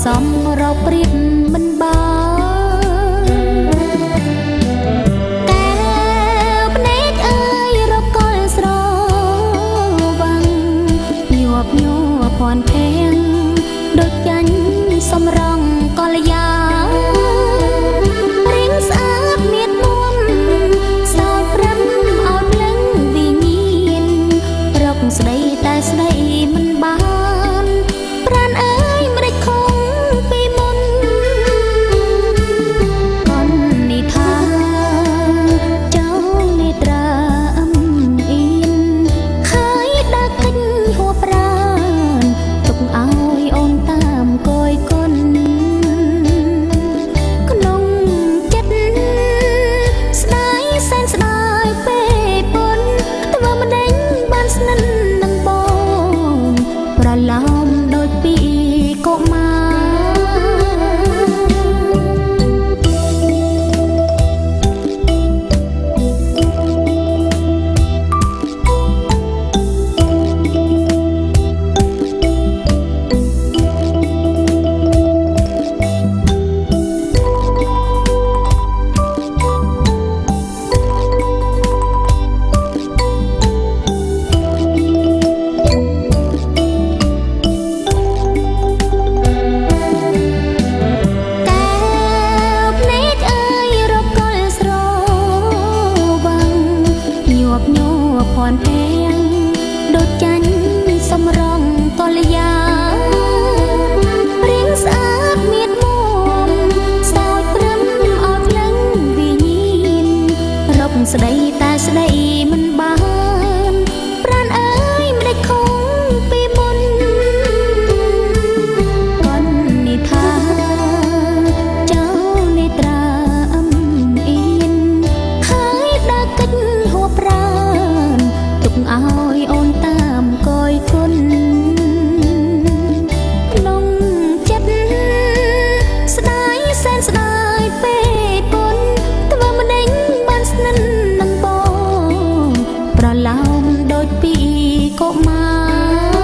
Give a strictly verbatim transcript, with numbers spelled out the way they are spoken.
សំរកព្រៀបមិនបានកែវភ្នែកអើយរកលស្រវាំងញាប់ញ័រភ័ន្តភែងដូចចាញ់សំរងកលយារៀងស្អាតមៀតមុំសោតព្រឹមឲ្យភ្លឹងវិញ្ញាណរកស្ដីតែស្ដីមិនបានប្រានអើយមិនដេចខំពីមុនកននេះថាចៅនេត្រាអំអៀនហើយដើរកិញហួប្រានទុកឲ្យអូនតាមគយគុណក្នុងចិត្តស្ដាយសែនស្ដាយពេលពុនធ្វើមិនដេញបានស្និទ្ធនឹងបងប្រឡំដូចពីកុមារភ័ន្តភែងដូចចាញ់សំរងកលយារៀងស្អាតមៀតមុំសោតព្រឹមឲ្យភ្លឹងវិញ្ញាណរកស្ដីតែស្ដីមិនបានប្រានអើយមិនដេចខំពីមុនកននេះថាចៅនេត្រាអំអៀនហើយដើរកិច្ចហួប្រាឲ្យអូនតាមគយគុណក្នុងចិត្តស្ដាយសែនស្ដាយពេលពុនធ្វើមិនដេញបានស្និទ្ធនឹងបងប្រឡោមដូចពីកុមារ